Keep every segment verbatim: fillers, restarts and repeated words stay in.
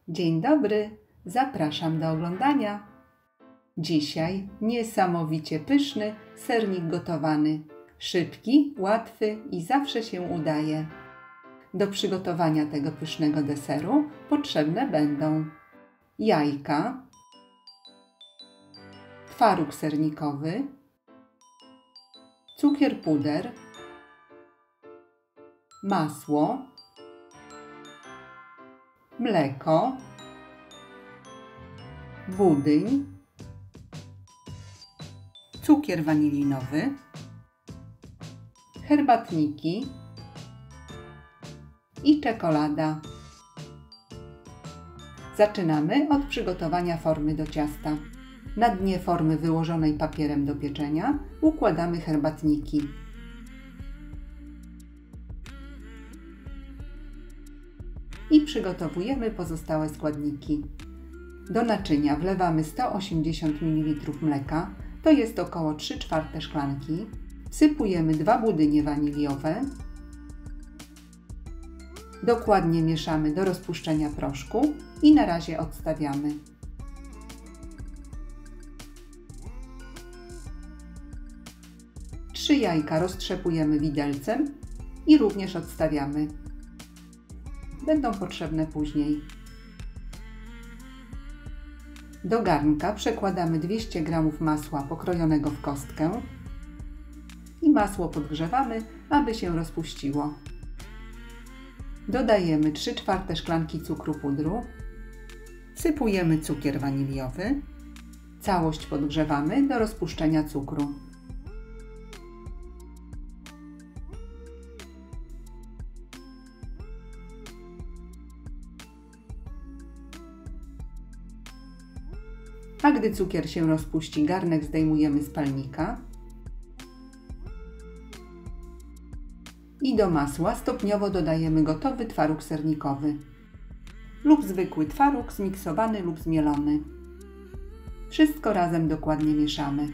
Dzień dobry, zapraszam do oglądania. Dzisiaj niesamowicie pyszny sernik gotowany. Szybki, łatwy i zawsze się udaje. Do przygotowania tego pysznego deseru potrzebne będą jajka, twaróg sernikowy, cukier puder, masło, mleko, budyń, cukier wanilinowy, herbatniki i czekolada. Zaczynamy od przygotowania formy do ciasta. Na dnie formy wyłożonej papierem do pieczenia układamy herbatniki. I przygotowujemy pozostałe składniki. Do naczynia wlewamy sto osiemdziesiąt mililitrów mleka, to jest około trzy czwarte szklanki. Wsypujemy dwa budynie waniliowe. Dokładnie mieszamy do rozpuszczenia proszku i na razie odstawiamy. Trzy jajka roztrzepujemy widelcem i również odstawiamy. Będą potrzebne później. Do garnka przekładamy dwieście gramów masła pokrojonego w kostkę i masło podgrzewamy, aby się rozpuściło. Dodajemy trzy czwarte szklanki cukru pudru, wsypujemy cukier waniliowy, całość podgrzewamy do rozpuszczenia cukru. A gdy cukier się rozpuści, garnek zdejmujemy z palnika i do masła stopniowo dodajemy gotowy twaróg sernikowy lub zwykły twaróg zmiksowany lub zmielony. Wszystko razem dokładnie mieszamy.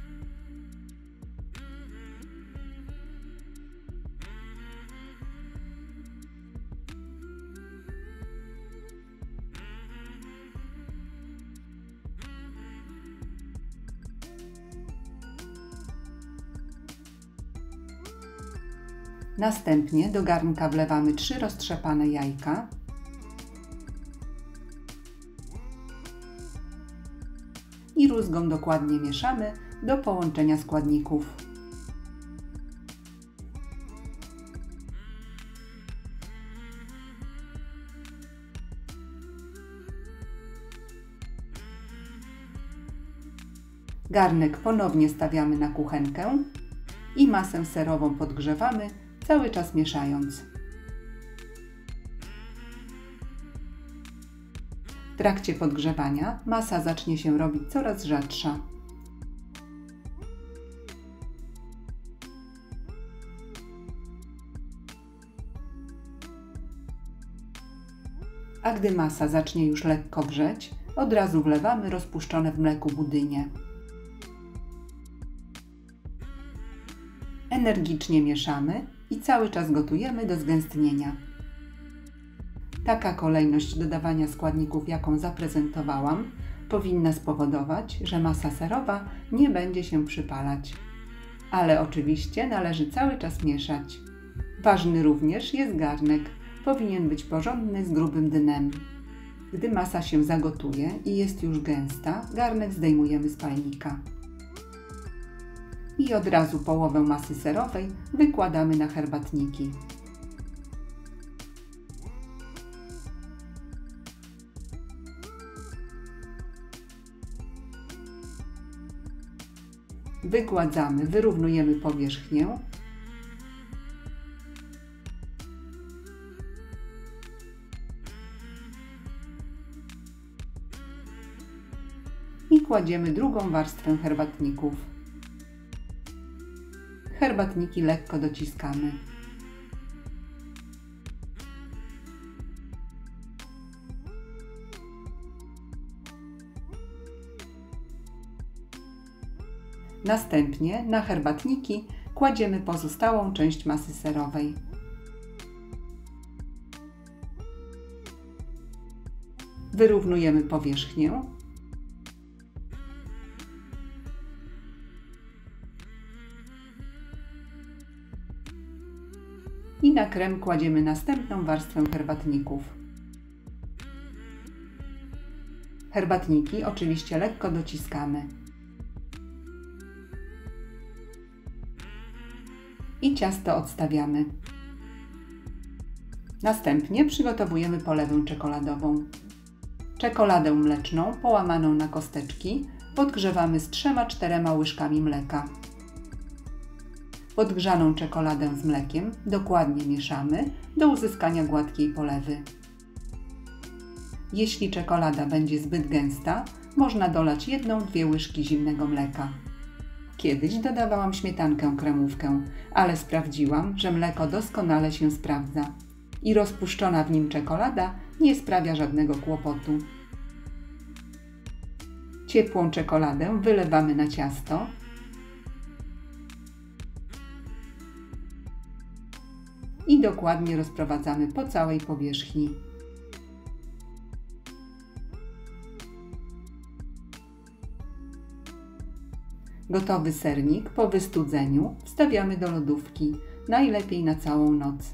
Następnie do garnka wlewamy trzy roztrzepane jajka i rózgą dokładnie mieszamy do połączenia składników. Garnek ponownie stawiamy na kuchenkę i masę serową podgrzewamy, cały czas mieszając. W trakcie podgrzewania masa zacznie się robić coraz rzadsza. A gdy masa zacznie już lekko wrzeć, od razu wlewamy rozpuszczone w mleku budynie. Energicznie mieszamy i cały czas gotujemy do zgęstnienia. Taka kolejność dodawania składników, jaką zaprezentowałam, powinna spowodować, że masa serowa nie będzie się przypalać. Ale oczywiście należy cały czas mieszać. Ważny również jest garnek. Powinien być porządny z grubym dnem. Gdy masa się zagotuje i jest już gęsta, garnek zdejmujemy z palnika. I od razu połowę masy serowej wykładamy na herbatniki. Wygładzamy, wyrównujemy powierzchnię. I kładziemy drugą warstwę herbatników. Herbatniki lekko dociskamy. Następnie na herbatniki kładziemy pozostałą część masy serowej. Wyrównujemy powierzchnię. I na krem kładziemy następną warstwę herbatników. Herbatniki oczywiście lekko dociskamy. I ciasto odstawiamy. Następnie przygotowujemy polewę czekoladową. Czekoladę mleczną połamaną na kosteczki podgrzewamy z trzema czterema łyżkami mleka. Podgrzaną czekoladę z mlekiem dokładnie mieszamy do uzyskania gładkiej polewy. Jeśli czekolada będzie zbyt gęsta, można dolać jedną dwie łyżki zimnego mleka. Kiedyś dodawałam śmietankę kremówkę, ale sprawdziłam, że mleko doskonale się sprawdza i rozpuszczona w nim czekolada nie sprawia żadnego kłopotu. Ciepłą czekoladę wylewamy na ciasto. I dokładnie rozprowadzamy po całej powierzchni. Gotowy sernik po wystudzeniu wstawiamy do lodówki, najlepiej na całą noc.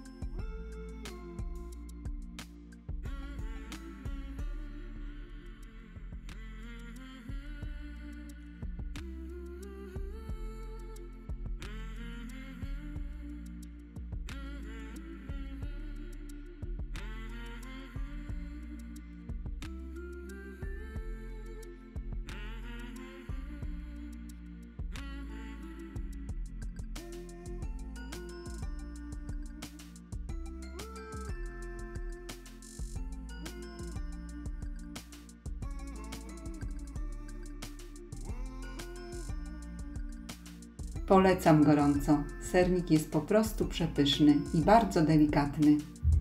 Polecam gorąco. Sernik jest po prostu przepyszny i bardzo delikatny.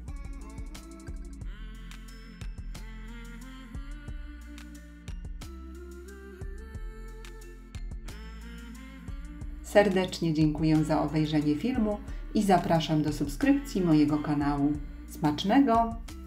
Serdecznie dziękuję za obejrzenie filmu i zapraszam do subskrypcji mojego kanału. Smacznego!